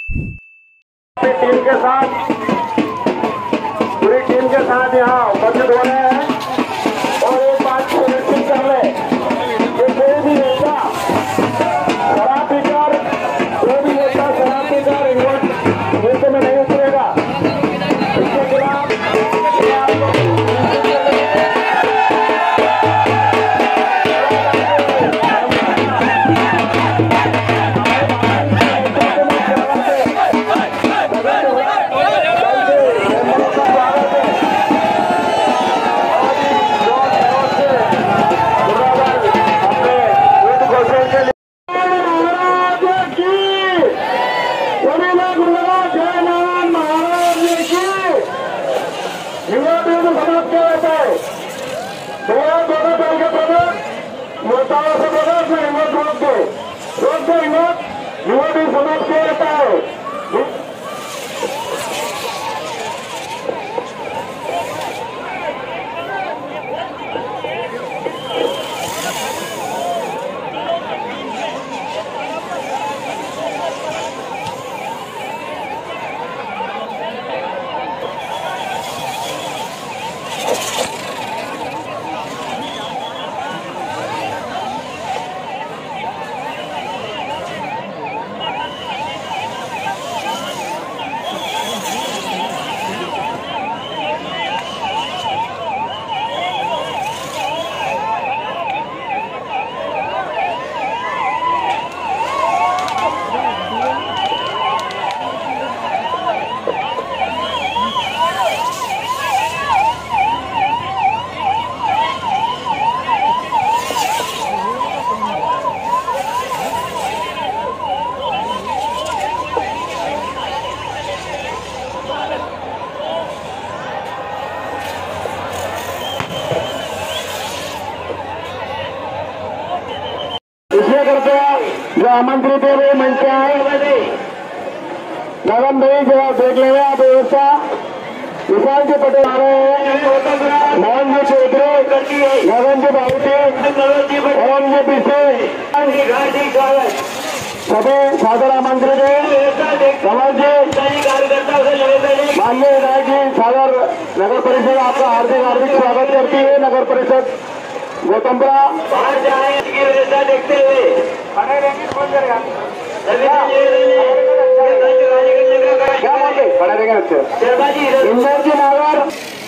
Team के साथ, पूरी टीम के साथ यहाँ उपस्थित हो रहे हैं और एक बात सुनिश्चित कर ले कि कोई भी नेता शराब पीकर, कोई भी नेता शराब पीकर युद्ध में नहीं उतरेगा। इसके खिलाफ जो आमंत्रित है वो मंच पे आए। नगन भाई जो आप देख ले आप व्यवस्था विशाल जी पटेल आ रहे हैं, मोहन जी चौधरी, नगन जी बाबूटी, ओम जी पीछे सभी सादर आमंत्रित है। कमल जी, माननीय विधायक जी, सादर नगर परिषद आपका हार्दिक हार्दिक स्वागत करती है। नगर परिषद गौतमपुरा बाहर जाए की व्यवस्था देखते हुए खड़े रहेंगे। कौन करेगा? क्या बोलते खड़े रहेंगे? इंदौर जी नागर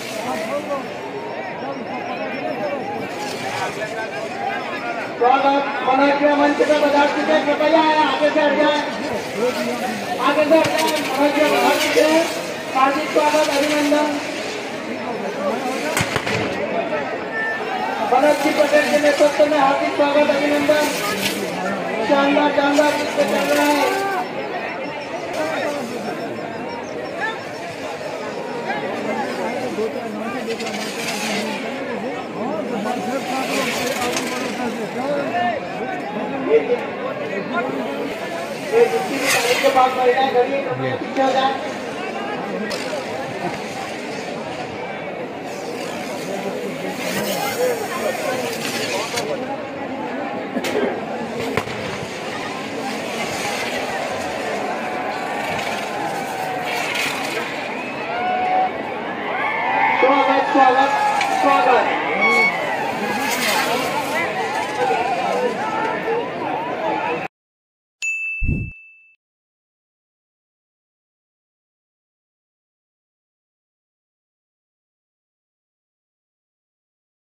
स्वागत मनाकिया मंच पे पधार चुके हैं। कृपया आगे से हट जाए, आगे से हट जाए। मनाकिया पधार चुके हैं। हार्दिक स्वागत, अभिनंदन। मनोज जी पटेल के नेतृत्व में हार्दिक स्वागत, अभिनंदन। शानदार शानदार चल रहा है। ये जितनी भी तारीख के पास महिलाएं खड़ी है, पीछे हो जाए।